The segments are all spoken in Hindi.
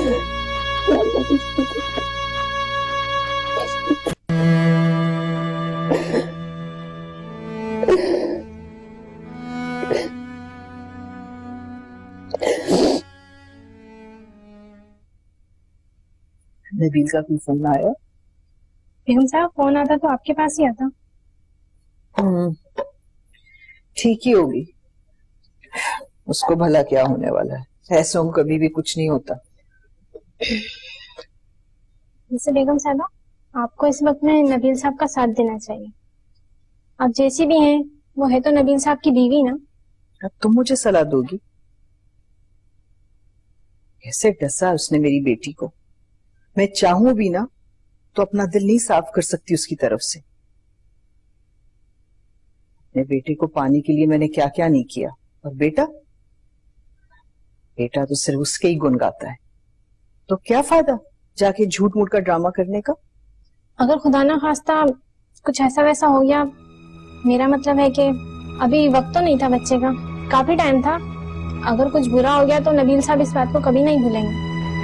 नबील का कोई फोन आया? बेगम साहब, फोन आता तो आपके पास ही आता। ठीक ही होगी, उसको भला क्या होने वाला है, ऐसों कभी भी कुछ नहीं होता। वैसे बेगम साहब, आपको इस वक्त में नबील साहब का साथ देना चाहिए। आप जैसी भी हैं, वो है तो नबील साहब की बीवी ना। अब तुम मुझे सलाह दोगी? कैसे डसा उसने मेरी बेटी को। मैं चाहूं भी ना तो अपना दिल नहीं साफ कर सकती उसकी तरफ से। अपने बेटे को पाने के लिए मैंने क्या क्या नहीं किया, और बेटा तो सिर्फ उसके ही गुण गाता है। तो क्या फायदा जाके झूठ मूठ का ड्रामा करने का। अगर खुदा ना खास्ता कुछ ऐसा वैसा हो गया, मेरा मतलब है कि अभी वक्त तो नहीं था बच्चे का, काफी टाइम था। अगर कुछ बुरा हो गया तो नबील साहब इस बात को कभी नहीं भूलेंगे।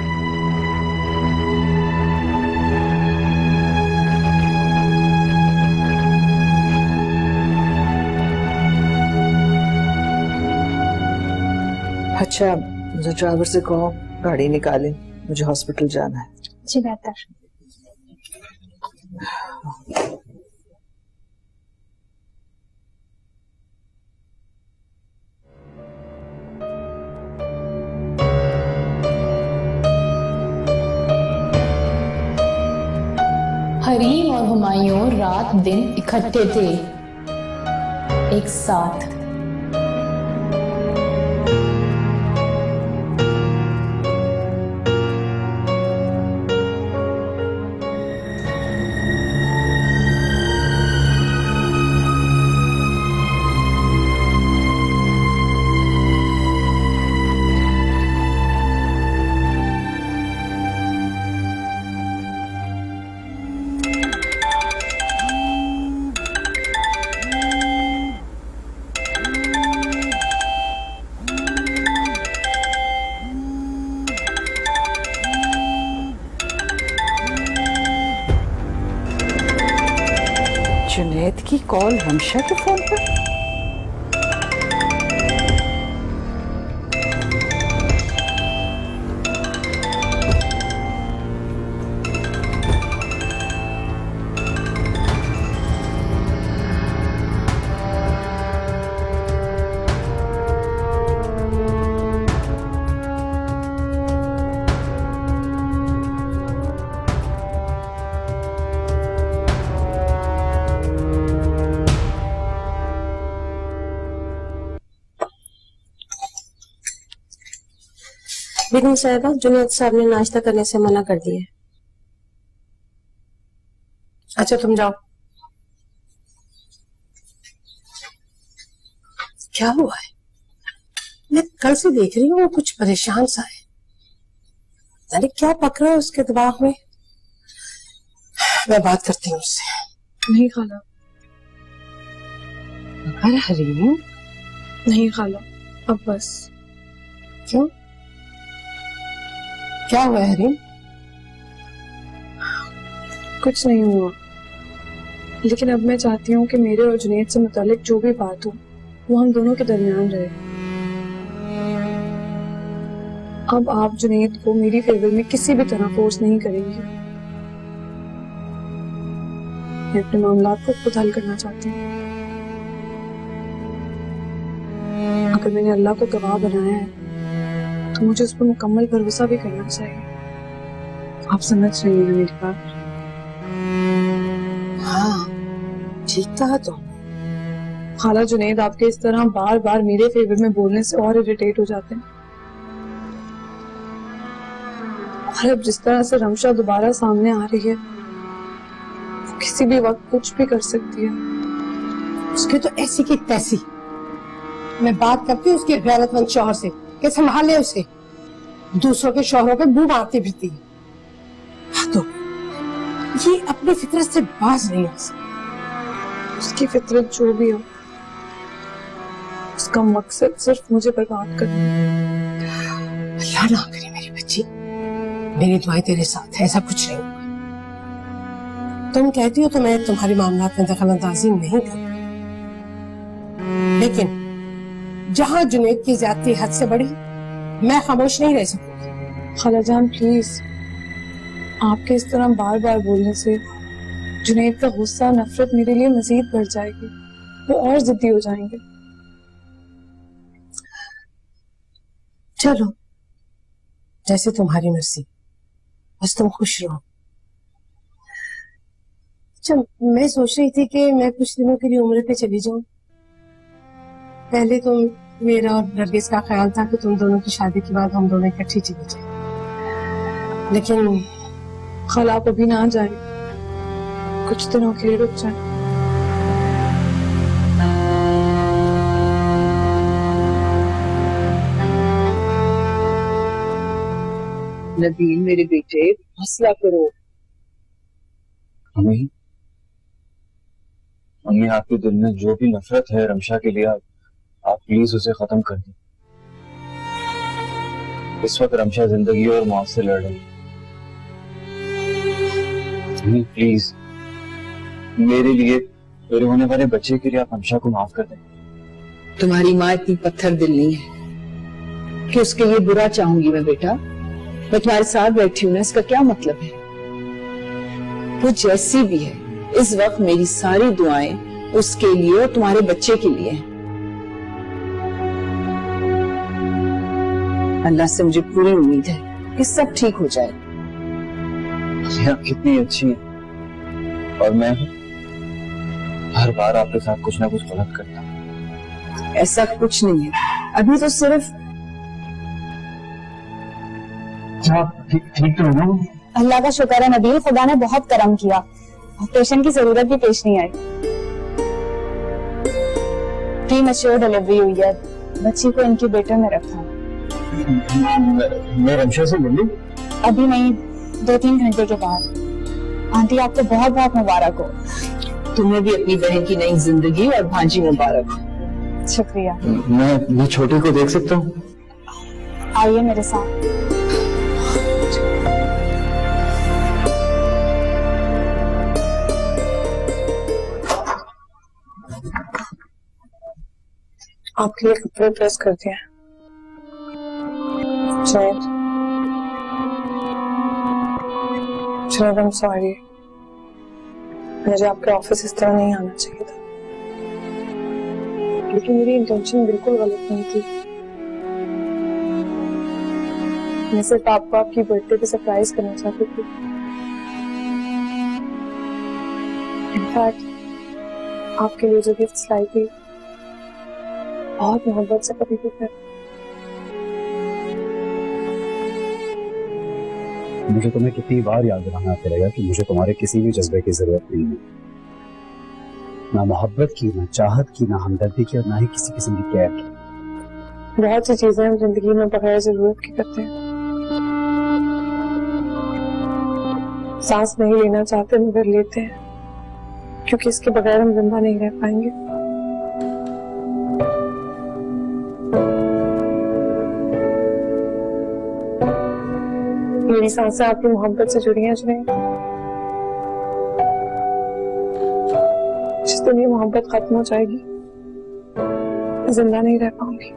अच्छा, मुझे ड्राइवर से कहो गाड़ी निकाले, मुझे हॉस्पिटल जाना है। जी बेहतर। हरीम और हुमायूं रात दिन इकट्ठे थे, एक साथ। जुनैद की कॉल हमशा के फोन पर। बेगम साहिबा, जुनैद साहब ने नाश्ता करने से मना कर दिया है। अच्छा तुम जाओ। क्या हुआ है? मैं कल से देख रही हूँ वो कुछ परेशान सा है। अरे क्या पक रहा है उसके दिमाग में? मैं बात करती हूँ उससे। नहीं खाला। अरे हरीम। नहीं खाला, अब बस। क्यों? क्या हुआ हरीम? कुछ नहीं हुआ, लेकिन अब मैं चाहती हूँ कि मेरे और जुनैद से मुतालिक जो भी बात हो वो हम दोनों के दरमियान रहे। अब आप जुनैद को मेरी फेवर में किसी भी तरह फोर्स नहीं करेंगे। मैं अपने मामलात को खुद हल करना चाहती हूँ। अगर मैंने अल्लाह को गवाह बनाया है तो मुझे उस पर मुकम्मल भरोसा भी करना चाहिए। आप समझ रही हैं मेरी बात? हाँ ठीक कहा तो। खाला, जुनैद आपके इस तरह बार बार मेरे फेवर में बोलने से और इरिटेट हो जाते हैं। और अब जिस तरह से रमशा दोबारा सामने आ रही है, वो किसी भी वक्त कुछ भी कर सकती है। उसके तो ऐसी की तैसी। मैं बात करती हूँ उसके गैरतमंद शौहर से कि संभाले उसे। दूसरों के शौहरों पे मुंह मारती फिरती है। हाँ तो ये अपनी फितरत से बाज नहीं आ सकती। उसकी फितरत जो भी हो, उसका मकसद सिर्फ मुझे बर्बाद करना है। अल्लाह ना करे मेरी बच्ची, मेरी दुआएं तेरे साथ है, ऐसा कुछ नहीं होगा। तुम कहती हो तो मैं तुम्हारे मामलात में दखल अंदाजी नहीं करूँ, लेकिन जहां जुनैद की ज्यादती हद से बढ़ी, मैं खामोश नहीं रह सकूंगी। खालाजान प्लीज, आपके इस तरह बार बार बोलने से जुनैद का गुस्सा नफरत मेरे लिए मजीद बढ़ जाएगी, वो और जिद्दी हो जाएंगे। चलो जैसे तुम्हारी मर्जी, बस तुम खुश रहो। चल, मैं सोच रही थी कि मैं कुछ दिनों के लिए उम्र पे चली जाऊं। पहले तो मेरा और नरगिस का ख्याल था कि तुम दोनों की शादी के बाद हम दोनों इकट्ठी चले जाए, लेकिन खाला आप अभी ना जाए, कुछ दिनों के लिए रुक जाए। नबील मेरे बेटे, हौसला करो। मम्मी, आपके दिल में जो भी नफरत है रमशा के लिए, आप प्लीज उसे खत्म कर दें। इस वक्त रमशा जिंदगी और मौत से लड़ रही है। प्लीज मेरे लिए, मेरे होने वाले बच्चे के लिए आप रमशा को माफ कर दें। तुम्हारी माँ इतनी पत्थर दिल नहीं है कि उसके लिए बुरा चाहूंगी मैं बेटा। मैं तुम्हारे साथ बैठी हूं ना, इसका क्या मतलब है? वो जैसी भी है, इस वक्त मेरी सारी दुआएं उसके लिए और तुम्हारे बच्चे के लिए हैं। अल्लाह से मुझे पूरी उम्मीद है कि सब ठीक हो जाए। आप कितनी अच्छी हैं, और मैं हर बार आपके साथ कुछ ना कुछ गलत करता हूं। ऐसा कुछ नहीं है, अभी तो सिर्फ ठीक तो हो। अल्लाह का शुक्र है नबील, खुदा ने बहुत करम किया, ऑपरेशन की जरूरत भी पेश नहीं आई। प्रीमैच्योर डिलीवरी हुई है, बच्ची को इनक्यूबेटर में रखा। मैं रमशा से मिलूं? अभी नहीं, 2-3 घंटे के बाद। आंटी आपको बहुत बहुत मुबारक हो। तुम्हें भी अपनी बहन की नई जिंदगी और भांजी मुबारक हो। शुक्रिया। मैं छोटे को देख सकता हूँ? आइए मेरे साथ। आपके लिए कपड़े प्रेस कर दिए। शायद आई एम सॉरी, मुझे आपके ऑफिस इस तरह नहीं आना चाहिए था, लेकिन मेरी इंटेंशन बिल्कुल गलत नहीं थी। मैं सिर्फ आपको आपकी बर्थडे पे सरप्राइज करना चाहती थी। इनफैक्ट आपके लिए जो गिफ्ट्स लाई थी बहुत मोहब्बत से कभी भी। मुझे तुम्हें कितनी बार याद दिलाना पड़ेगा कि मुझे तुम्हारे किसी भी जज्बे की जरूरत नहीं है, ना मोहब्बत की, ना चाहत की, ना हमदर्दी की, और ना ही किसी किस्म की केयर की। बहुत सी चीजें हम जिंदगी में बगैर जरूरत के करते हैं। सांस नहीं लेना चाहते मगर लेते हैं, क्योंकि इसके बगैर हम जिंदा नहीं रह पाएंगे। मेरी सांसें आपकी मोहब्बत से जुड़ी हैं जुनैद। जिस दिन ये मोहब्बत खत्म हो जाएगी, जिंदा नहीं रह पाऊंगी।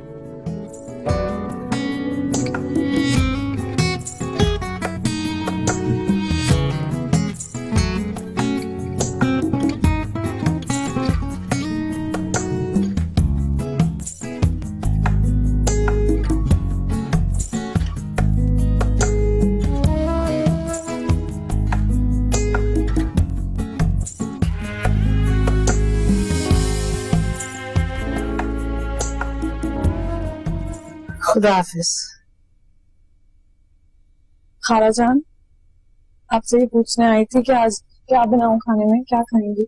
खुदा हाफिज। खालाजान, आपसे ये पूछने आई थी कि आज क्या बनाऊं खाने में, क्या खाएंगी?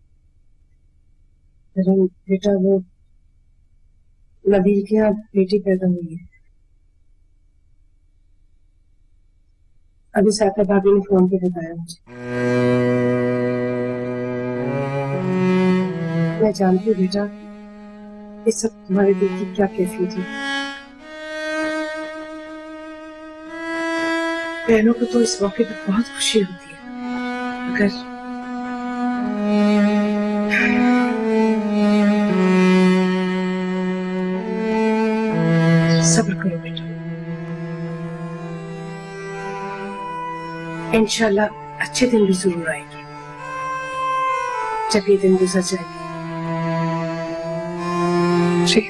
अरे बेटा, वो नबील के यहाँ बेटी पैदा हुई है। अभी साका भाभी ने फोन पे बताया मुझे। मैं जानती हूँ बेटा, इस सब तुम्हारे दिल की क्या कैफियत है। बहनों को तो इस मौके पर बहुत खुशी होती है, अगर सब्र करो बेटा, इंशाल्लाह अच्छे दिन भी जरूर आएंगे जब ये दिन गुजर जाएंगे। जी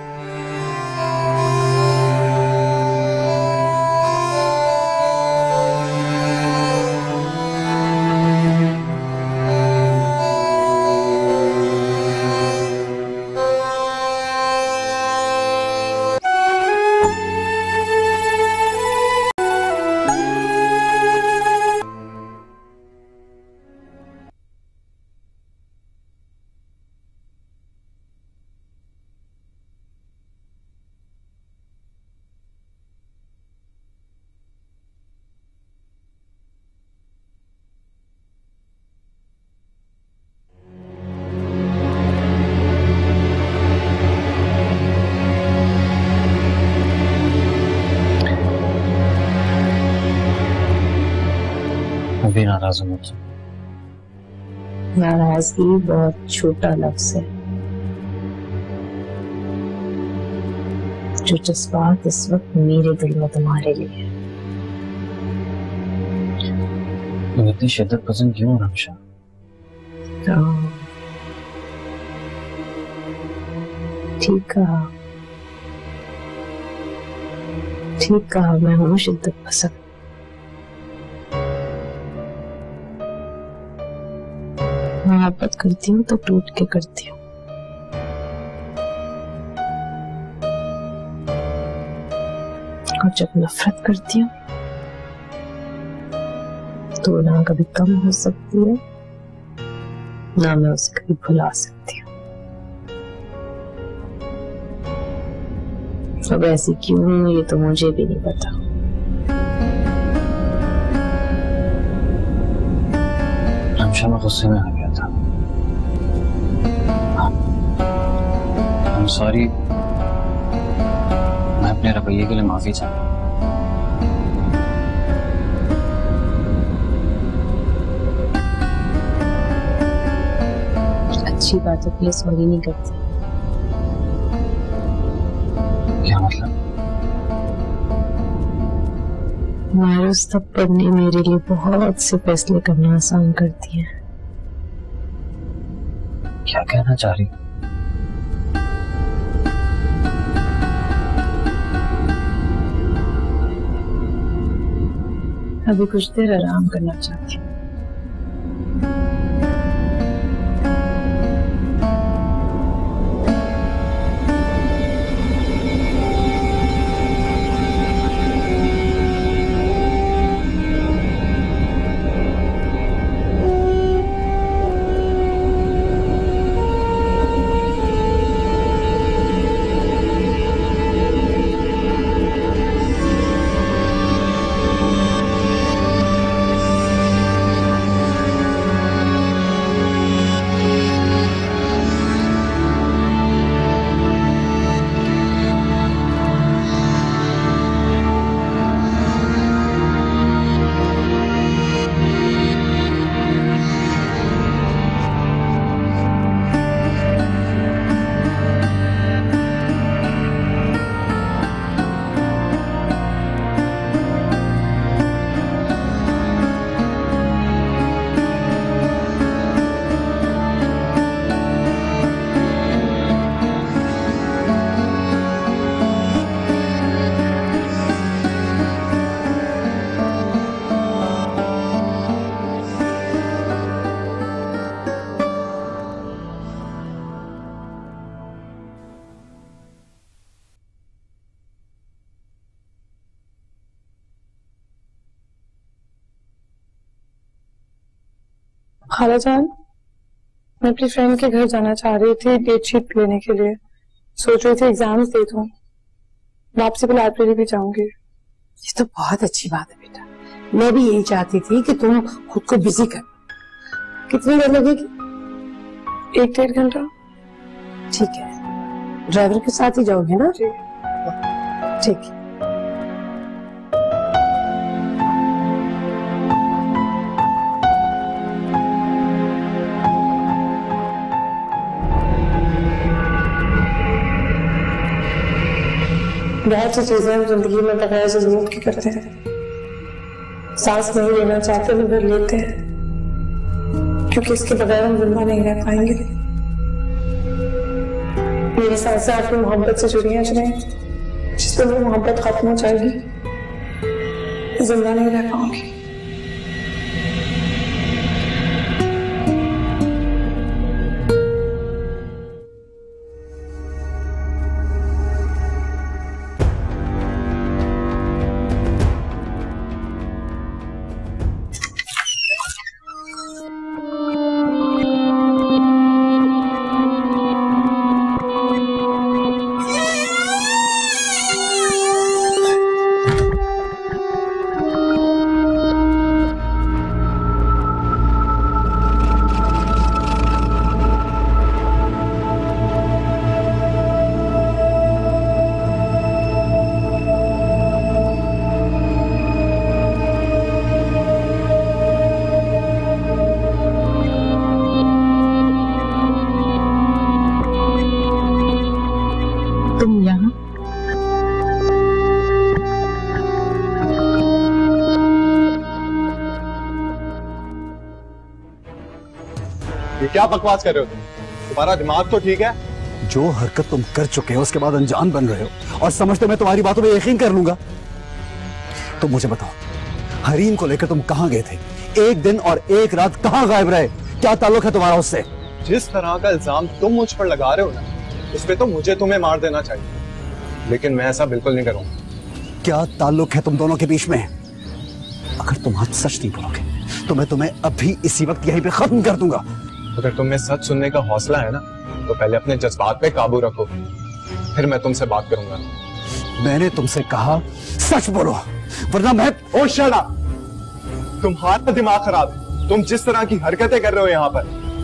अभी नाराज हूँ मुझसे। नाराजगी बहुत छोटा लफ्ज है। जो जज्बात इस वक्त मेरे दिल में तुम्हारे लिए है, तुम इतनी शिद्दत पसंद क्यों हो रमशा? ठीक कहा, मैं हूँ शिद्दत पसंद। मोहब्बत करती हूँ तो टूट के करती हूँ। और जब नफरत करती हूँ तो ना कभी कम हो सकती है, ना मैं उसे कभी भुला सकती हूँ। अब ऐसी क्यों हूँ ये तो मुझे भी नहीं पता। रमशा मैं गुस्से में आ गया था। I'm sorry, मैं अपने रवैये के लिए माफी चाहता हूँ। अच्छी बातों के लिए सॉरी नहीं करती। क्या मतलब? मायूस थप्पड़ ने मेरे लिए बहुत से फैसले करना आसान कर दिए। क्या कहना चाह रही? अभी कुछ देर आराम करना चाहती हूँ। खाला जान, मैं अपनी फ्रेंड के घर जाना चाह रही थी डेट शीट लेने के लिए। सोच रही थी एग्जाम्स दे दूं, वापसी पे लाइब्रेरी भी जाऊंगी। ये तो बहुत अच्छी बात है बेटा, मैं भी यही चाहती थी कि तुम खुद को बिजी कर। कितनी देर लगेगी? 1-1.5 घंटा। ठीक है, ड्राइवर के साथ ही जाओगे ना? जी ठीक है। बहुत सी चीजें हम जिंदगी में बगैर जरूरत के करते हैं। सांस नहीं लेना चाहते मगर लेते हैं, क्योंकि इसके बगैर हम जिंदा नहीं रह पाएंगे। मेरी सांसें आपकी मोहब्बत से जुड़ी हैं जुनैद। जिस दिन वो मोहब्बत खत्म हो जाएगी जिंदा नहीं रह पाऊंगी। ये क्या बकवास कर रहे हो तुम? तुम्हारा दिमाग तो ठीक है? जो हरकत तुम कर चुके हो उसके बाद अनजान बन रहे हो और समझते मैं तुम्हारी बातों पे यकीन कर लूंगा। तो मुझे बताओ, हरीम को लेकर तुम कहां गए थे? एक दिन और एक रात कहां गायब रहे? क्या ताल्लुक है तुम्हारा उससे? जिस तरह का इल्जाम तुम मुझ पर लगा रहे हो ना, उस पे तो मुझे तुम्हें मार देना चाहिए, लेकिन मैं ऐसा बिल्कुल नहीं करूंगा। क्या ताल्लुक है तुम दोनों के बीच में? अगर तुम आज सच नहीं बोलोगे तो मैं तुम्हें अभी इसी वक्त यहीं पे खत्म कर दूंगा। अगर तुम्हें सच सुनने का हौसला है ना, तो पहले अपने जज्बात पे काबू रखो, फिर मैं तुमसे बात करूंगा। मैंने तुमसे कहा सच बोलो, वरना मैं। Oh shut up! तुम्हारा दिमाग खराब है। तुम जिस तरह की हरकतें कर रहे हो यहाँ पर,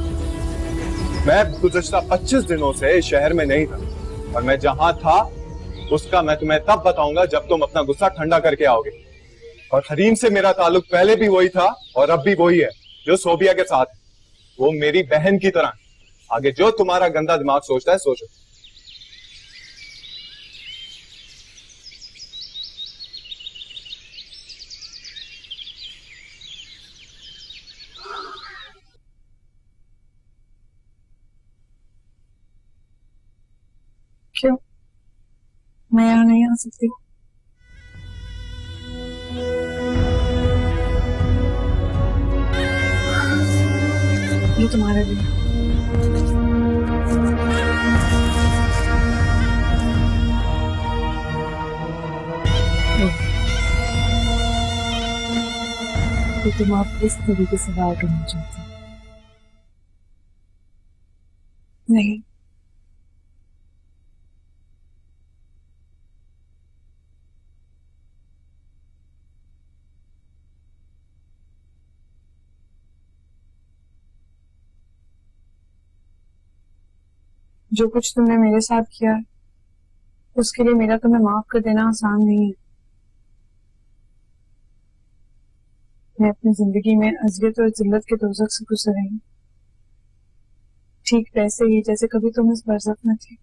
मैं गुज़श्ता 25 दिनों से शहर में नहीं था, और मैं जहां था उसका मैं तुम्हें तब बताऊंगा जब तुम अपना गुस्सा ठंडा करके आओगे। और हरीम से मेरा ताल्लुक पहले भी वही था और अब भी वही है जो सोबिया के साथ है। वो मेरी बहन की तरह। आगे जो तुम्हारा गंदा दिमाग सोचता है सोचो। क्यों मैं यहाँ नहीं आ सकती? ये तुम्हारे लिए। तो तुम आप इस तरीके से बात करना चाहते हो? नहीं, जो कुछ तुमने मेरे साथ किया है उसके लिए मेरा तुम्हें माफ कर देना आसान नहीं है। मैं अपनी जिंदगी में अज़ियत और जिल्लत के दोज़ख से गुजर रही हूँ, ठीक वैसे ही जैसे कभी तुम इस बरज़ख में थी।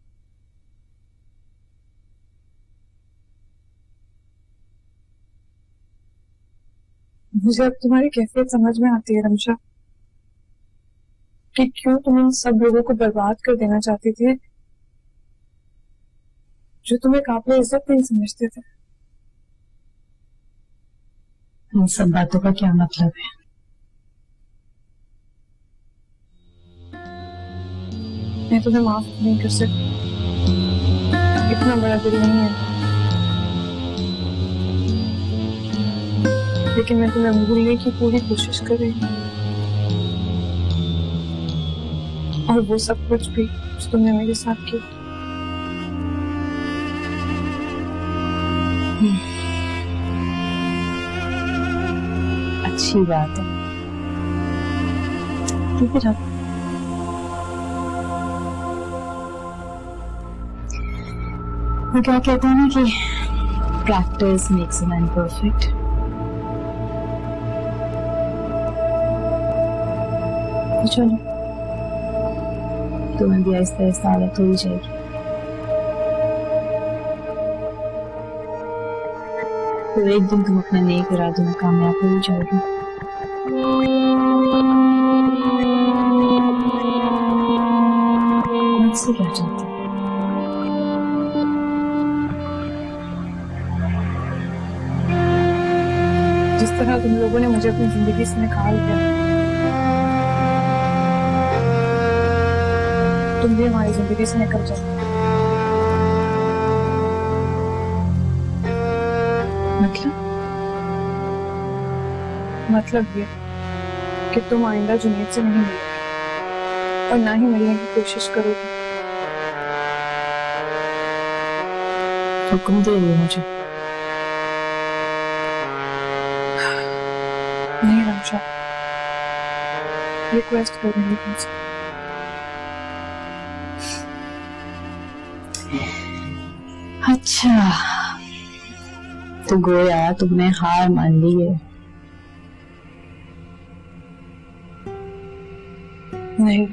मुझे अब तुम्हारी कैफियत समझ में आती है रमशा, कि क्यों तुम इन सब लोगों को बर्बाद कर देना चाहती थी जो तुम्हें काबिल इज्जत नहीं समझते थे। इन सब बातों का क्या मतलब है? मैं तुम्हें माफ नहीं कर सकती, इतना बड़ा दिल नहीं है, लेकिन मैं तुम्हें भूलने की पूरी कोशिश कर रही हूँ। और वो सब कुछ भी जो तुमने मेरे साथ किया। अच्छी बात है, ठीक है। वो क्या कहते हैं ना कि practice makes a man perfect. चलो, तुम्हें भी आहिस्ता आहिस्ता आदत हो ही जाएगी। तो एक दिन तुम अपने नेक इरादों में कामयाब हो जाओगे। मुझसे क्या चाहती? जिस तरह तुम लोगों ने मुझे अपनी जिंदगी से निकाल दिया, तुम भी हमारी जिंदगी से निकल जाओ। मतलब ये कि तुम आइंदा जुनैद से नहीं मिलोगे और ना ही मिलने की कोशिश करोगे। हुक्म दे मुझे। नहीं रमशा, रिक्वेस्ट कर रही हूँ तुमसे। अच्छा, तो गोया तुमने हार मान ली है। नहीं,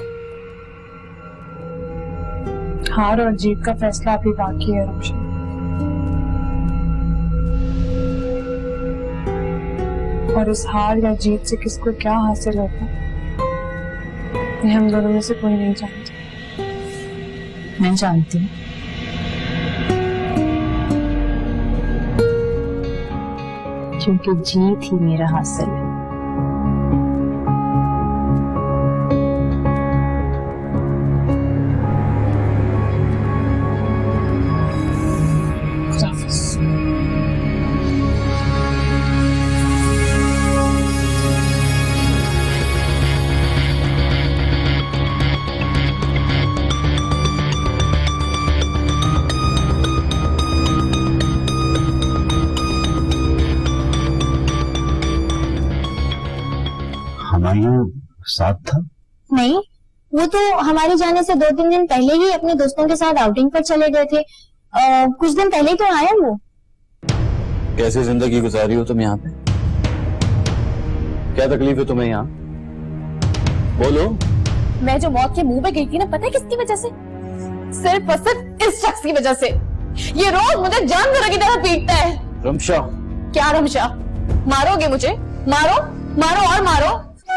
हार और जीत का फैसला अभी बाकी है रमशा। और इस हार या जीत से किसको क्या हासिल होगा, ये हम दोनों में से कोई नहीं जानता। मैं जानती हूँ। क्योंकि जीत ही मेरा हासिल है। साथ था? नहीं, वो तो हमारे जाने से 2-3 दिन पहले ही अपने दोस्तों के साथ आउटिंग पर चले गए थे। कुछ दिन पहले तो आए वो। कैसी जिंदगी गुजारी हो तुम यहाँ पे? क्या तकलीफ है तुम्हें यहाँ? बोलो। मैं जो मौत के मुंह पे गई थी ना, पता है किसकी वजह से? सिर्फ और सिर्फ इस शख्स की वजह से। ये रोज मुझे जानवर की तरह पीटता है। रमशा। क्या रमशा? मारोगे मुझे? मारो, मारो और मारो।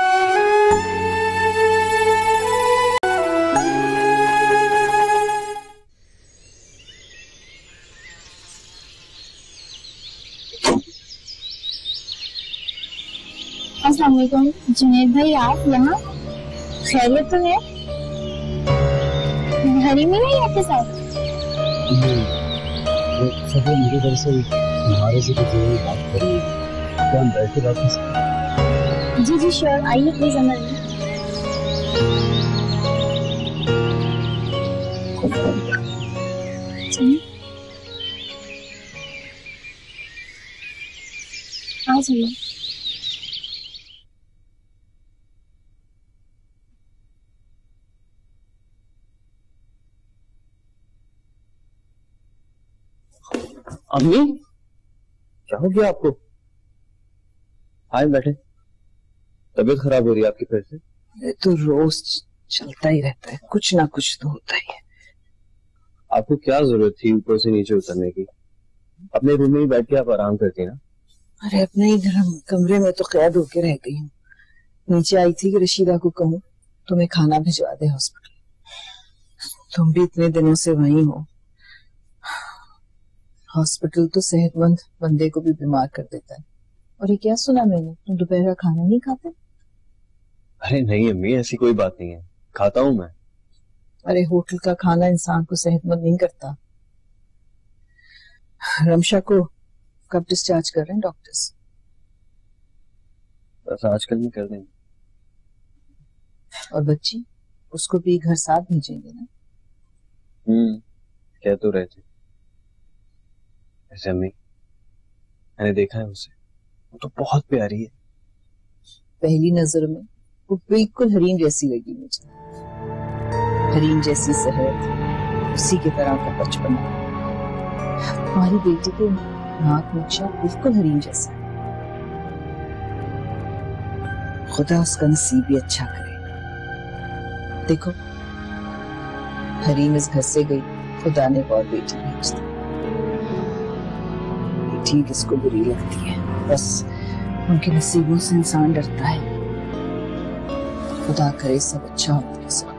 अस्सलाम वालेकुम जुनैद भाई, आप यहाँ? खैरियत तो है? हरी में नहीं आपके साथ? सब मेरी तरफ से तुम्हारे से कुछ बात करिए, क्या हम बैठ के बात कर सकते हैं? जी जी श्योर, आइए प्लीज अंदर। आ जाइए। अम्मी, क्या हो गया आपको? आए बैठे। तबीयत खराब हो रही है आपकी फिर से? ये तो रोज चलता ही रहता है, कुछ ना कुछ तो होता ही है। आपको क्या जरूरत थी ऊपर से नीचे उतरने की? अपने रूम में ही बैठ के आप आराम करती ना। अरे अपने ही कमरे में तो कैद होके रह गई हूँ। नीचे आई थी कि रशीदा को कहूँ तुम्हें खाना भिजवा दे हॉस्पिटल। तुम भी इतने दिनों से वहीं हो। हॉस्पिटल तो सेहतमंद बंदे को भी बीमार कर देता है। और ये क्या सुना मैंने, तुम दोपहर का खाना नहीं खाते? अरे नहीं अम्मी, ऐसी कोई बात नहीं है, खाता हूँ मैं। अरे होटल का खाना इंसान को सेहतमंद नहीं करता। रमशा को कब डिस्चार्ज कर रहे हैं डॉक्टर्स? बस आजकल में कर देंगे। और बच्ची, उसको भी घर साथ भेजेंगे ना? कह तो रहे थे। ऐसे अम्मी, मैंने देखा है उसे, वो तो बहुत प्यारी है। पहली नजर में वो बिल्कुल हरीम जैसी लगी मुझे। हरीम जैसी सेहत, उसी की तरह का बचपना। तुम्हारी बेटी के नाक नक्शा बिल्कुल हरीम जैसा। खुदा उसका नसीब भी अच्छा करे। देखो, हरीम इस घर से गई, खुदा ने एक और बेटी भेज दी। ठीक इसको बुरी लगती है। बस उनके नसीबों से इंसान डरता है। खुदा करे सब अच्छा हो तेरे साथ।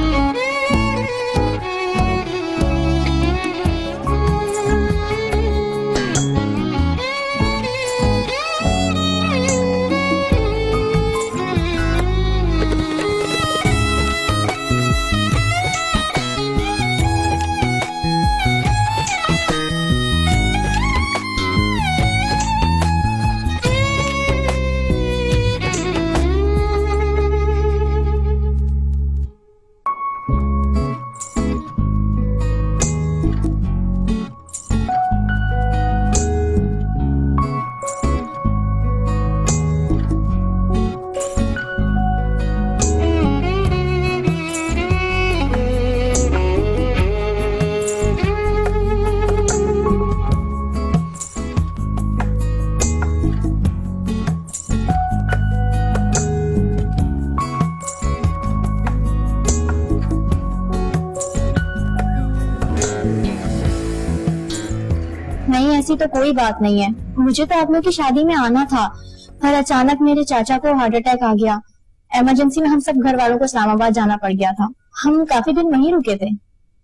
नहीं, ऐसी तो कोई बात नहीं है। मुझे तो आप लोग की शादी में आना था, पर अचानक मेरे चाचा को हार्ट अटैक आ गया। इमरजेंसी में हम सब घर वालों को इस्लामाबाद जाना पड़ गया था। हम काफी दिन वहीं रुके थे।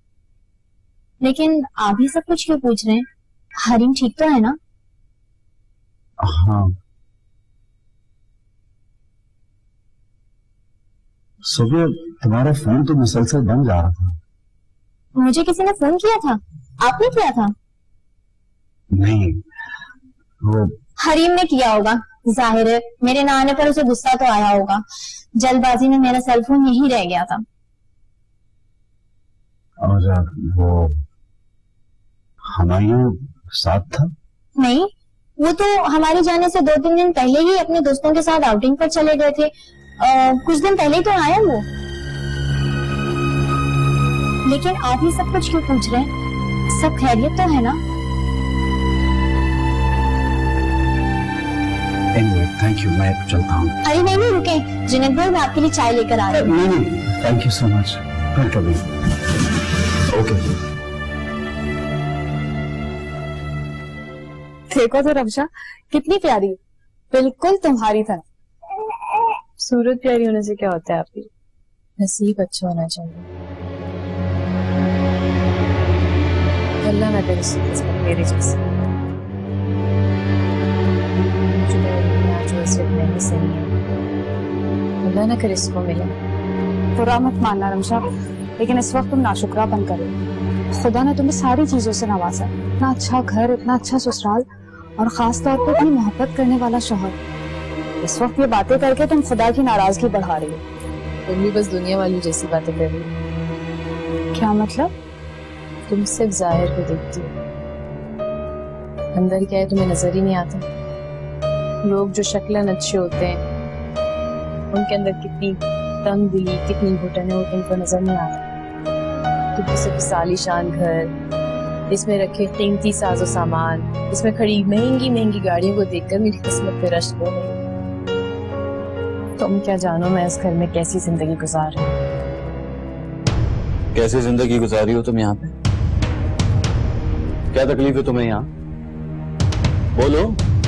लेकिन आप ही सब कुछ क्यों पूछ रहे हैं? हरीम ठीक तो है ना? हाँ, सुबह तुम्हारा फोन तो मुसलसल बंद जा रहा था। मुझे किसी ने फोन किया था? आपने किया था? नहीं, वो हरीम ने किया होगा। जाहिर है मेरे ना आने पर उसे गुस्सा तो आया होगा। जल्दबाजी में मेरा सेल फोन यहीं रह गया था। और वो हमायूं साथ था? नहीं, वो तो हमारे जाने से 2-3 दिन पहले ही अपने दोस्तों के साथ आउटिंग पर चले गए थे। कुछ दिन पहले ही तो आया वो। लेकिन आप ही सब कुछ क्यों पूछ रहे हैं? सब खैरियत तो है ना? थैंक यू, मैं चलता हूँ। अरे नहीं नहीं, रुके जुनैद भाई, मैं आपके लिए चाय लेकर आ रही हूँ। नहीं, thank you so much. Okay. देखो तो रमशा कितनी प्यारी, बिल्कुल तुम्हारी तरह। सूरत प्यारी होने से क्या होता है? आपकी नसीब अच्छा होना चाहिए। अल्लाह ना करे मेरे जैसे जो सिर्फ नहीं सही है। अल्लाह ना करे इसको मिले। बुरा मत मानना रमशा, लेकिन इस वक्त तुम नाशुक्रापन करो। खुदा ने तुम्हें सारी चीजों से नवाजा, इतना अच्छा घर, इतना अच्छा ससुराल, और खास तौर पर इतनी मोहब्बत करने वाला शौहर। इस वक्त ये बातें करके तुम खुदा की नाराजगी बढ़ा रही हो। तुम भी बस दुनिया वाली जैसी बातें कर रही हो। क्या मतलब? तुम सिर्फ जाहिर को देखती हो, अंदर क्या है तुम्हें नजर ही नहीं आता। लोग जो शक्लन अच्छे होते हैं, उनके अंदर कितनी तंग दिली, कितनी घुटने होती हैं, उनको नजर नहीं आता। तुम सिर्फ सालीशान घर, इसमें रखे कीमती साजो सामान, इसमें खड़ी महंगी महंगी गाड़ियों को देखकर मेरी किस्मत पे रश्क हो गई। तुम क्या जानो मैं इस घर में कैसी जिंदगी गुजार रही हूँ। कैसी जिंदगी गुजारी हो तुम यहाँ पे? क्या तकलीफ है तुम्हें यहाँ? बोलो,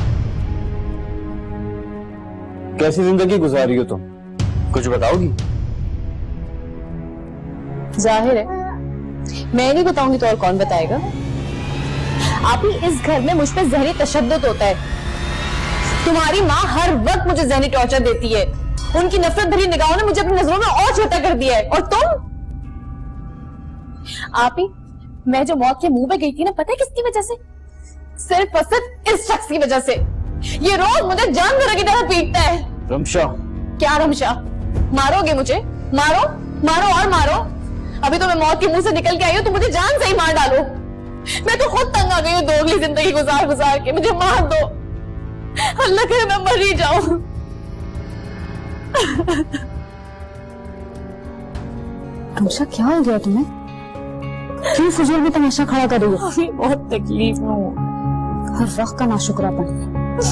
कैसी जिंदगी गुजारी हो तुम? कुछ बताओगी? जाहिर है मैं नहीं बताऊंगी तो और कौन बताएगा? आप ही इस घर में मुझ पे जहरी तशद्दुद होता है। तुम्हारी माँ हर वक्त मुझे जहरी टॉर्चर देती है। उनकी नफरत भरी निगाहों ने मुझे अपनी नजरों में और छोटा कर दिया है। और तुम? आप ही, मैं जो मौत के मुंह पे गई थी ना, पता है किसकी वजह से? सिर्फ और सिर्फ इस शख्स की वजह से। ये रोज मुझे जानवर की तरह पीटता है। रमशा। क्या रमशा? मारोगे मुझे? मारो, मारो और मारो। अभी तो मैं मौत के मुंह से निकल के आई हूँ, तो मुझे जान से ही मार डालो। मैं तो खुद तंग आ गई हूँ दोगली जिंदगी गुजार गुजार के। मुझे मार दो, अल्लाह करे मैं मर ही जाऊं। रमशा क्या हो गया तुम्हें? क्यों फजूल में तमाशा खड़ा कर रही हो? अभी बहुत तकलीफ में हूँ। हर वक्त का नाशुक्रापन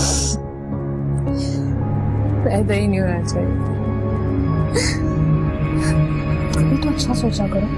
पैदा ही नहीं होना चाहिए। कभी तो अच्छा सोचा करो।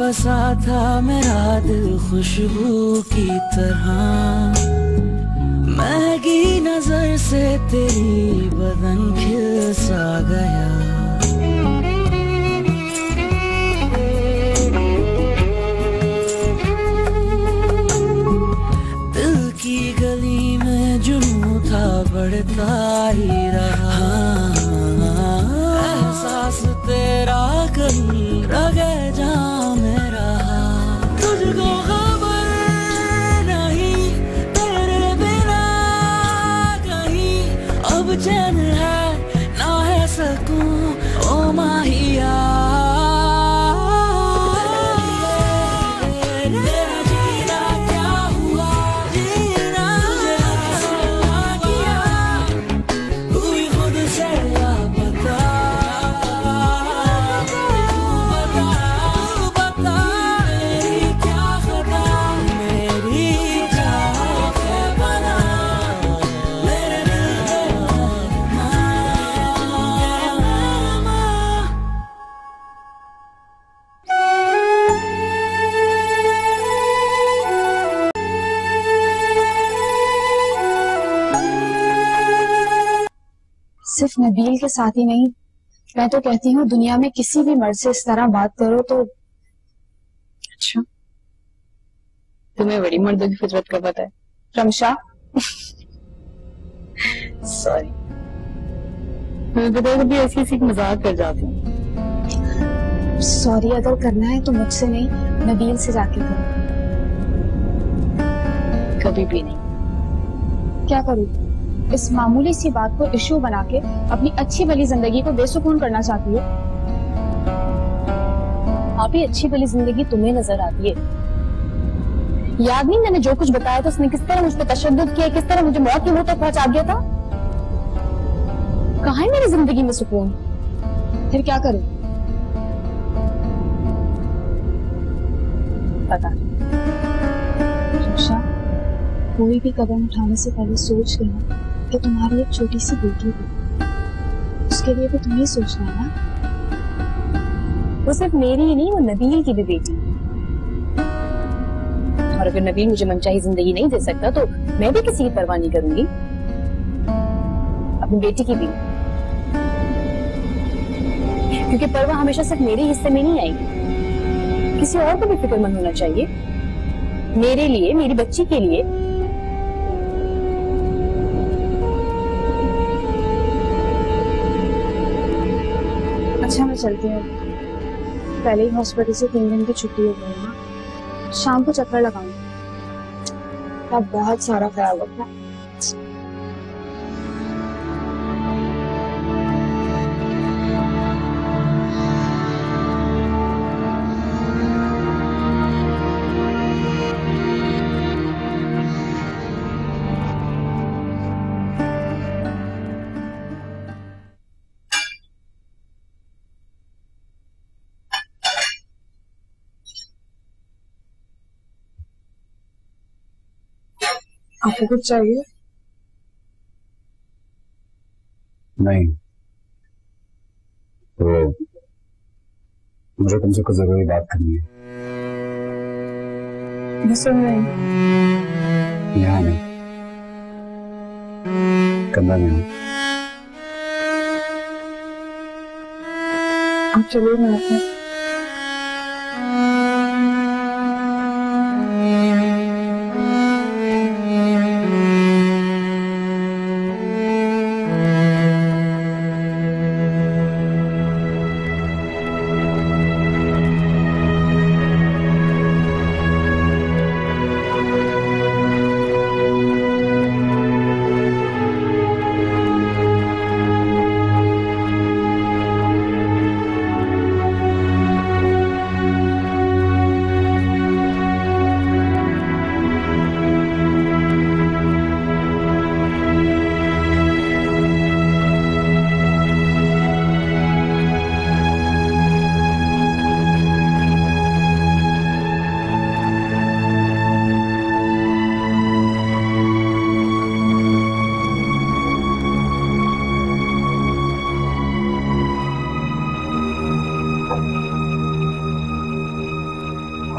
बसा था मेरा दिल खुशबू की तरह, महकी नजर से तेरी बदन खिल सा गया। दिल की गली में जुनून था बढ़ता ही रहा, एहसास तेरा कहीं रगे जा में रहा। तुझको खबर नहीं तेरे बिना कहीं अब चैन है ना है सकूं ओ माहिया। सिर्फ नबील के साथ ही नहीं, मैं तो कहती हूँ दुनिया में किसी भी मर्द से इस तरह बात करो तो। अच्छा, तुम्हें बड़ी मर्दों की फितरत का पता है रमशा। सॉरी, मैं पता है कभी ऐसी ऐसी मजाक कर जाती हूँ। सॉरी अगर करना है तो मुझसे नहीं, नबील से जाके करो। कभी भी नहीं। क्या करूँ? इस मामूली सी बात को इश्यू बना के अपनी अच्छी भली जिंदगी को बेसुकून करना चाहती हो। आप ही अच्छी भली जिंदगी तुम्हें नजर आती है। याद नहीं मैंने जो कुछ बताया था, उसने किस तरह मुझ पर तशद्दुद किया, किस तरह मुझे मौत की मुंह तक पहुंचा दिया था। कहाँ है मेरी जिंदगी में सुकून? फिर क्या करूं? पता रक्षा, कोई भी कदम उठाने से पहले सोच लेना कि तुम्हारी एक छोटी सी बेटी है, उसके लिए भी तुम्हें सोचना है ना। वो सिर्फ मेरी ही नहीं, वो नबील की भी बेटी। और अगर नबील मुझे मनचाही जिंदगी नहीं दे सकता तो मैं भी किसी की परवाह नहीं करूंगी, अपनी बेटी की भी। क्योंकि परवाह हमेशा सिर्फ मेरे हिस्से में नहीं आएगी, किसी और को भी फिक्रमंद होना चाहिए, मेरे लिए, मेरी बच्ची के लिए। अच्छा मैं चलती हूँ, पहले ही हॉस्पिटल से 3 दिन की छुट्टी हो गई ना, शाम को चक्कर लगाऊंगी। आप बहुत सारा ख्याल रखना। आपको कुछ चाहिए? नहीं, तो मुझे तुमसे कुछ जरूरी बात करनी है। सुन रही। यहाँ नहीं, कमरा में हूँ। आप चलिए, मैं अपने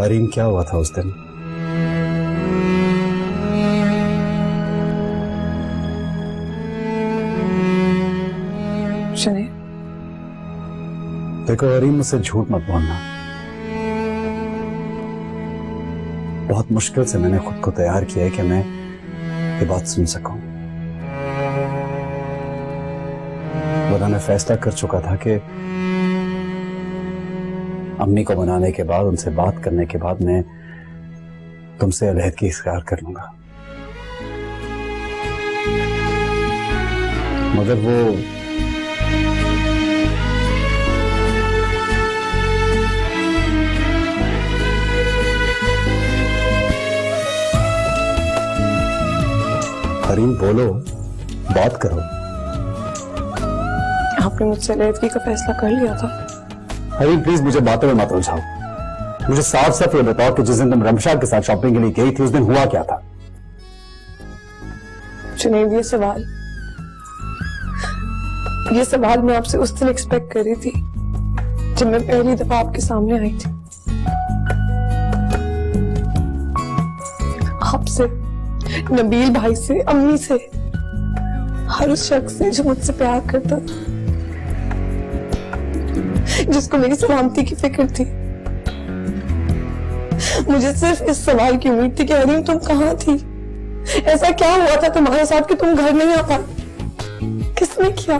हरीम, क्या हुआ था उस दिन? देखो हरीम, मुझसे झूठ मत बोलना। बहुत मुश्किल से मैंने खुद को तैयार किया है कि मैं ये बात सुन सकूं। वरना मैं फैसला कर चुका था कि अम्मी को मनाने के बाद, उनसे बात करने के बाद मैं तुमसे अलहदगी इख्तियार कर लूंगा। मगर वो हरीम, बोलो, बात करो। आपने मुझसे अलहदगी का फैसला कर लिया था? हरीम प्लीज मुझे बातों में मत उलझाओ। मुझे साफ साफ ये बताओ कि जिस दिन तुम रमशा के साथ शॉपिंग के लिए गई थी उस दिन हुआ क्या था? जुनैद, ये सवाल मैं आपसे उस दिन एक्सपेक्ट कर रही थी जब मैं पहली दफा आपके सामने आई थी। आपसे, नबील भाई से, अम्मी से, हर उस शख्स से जो मुझसे प्यार करता था, जिसको मेरी सलामती की फिक्र थी। मुझे सिर्फ इस सवाल की उम्मीद थी कि हरीम तुम कहाँ थी? ऐसा क्या हुआ था तुम्हारे साथ कि तुम घर नहीं आ पाए? किसने किया?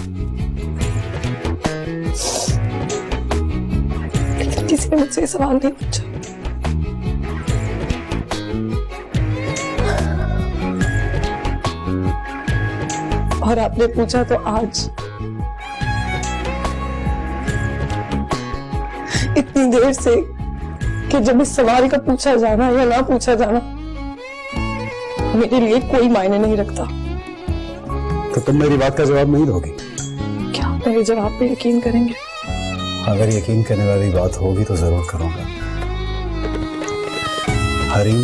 लेकिन किसी ने मुझसे ये सवाल नहीं पूछा। और आपने पूछा तो आज, इतनी देर से, कि जब इस सवाल का पूछा जाना या ना पूछा जाना मेरे लिए कोई मायने नहीं रखता। तो तुम मेरी बात का जवाब नहीं दोगी? क्या आप मेरे जवाब पे यकीन करेंगे? अगर यकीन करने वाली बात होगी तो जरूर करूंगा। हरीम।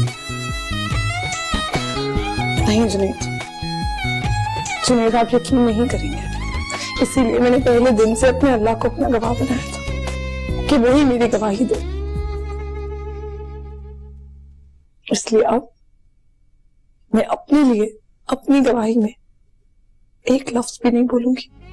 नहीं जुनैद, जुनैद आप यकीन नहीं करेंगे। इसीलिए मैंने पहले दिन से अपने अल्लाह को अपना गवाह बनाया था कि वही मेरी गवाही दे। इसलिए अब मैं अपने लिए अपनी गवाही में एक लफ्ज भी नहीं बोलूंगी।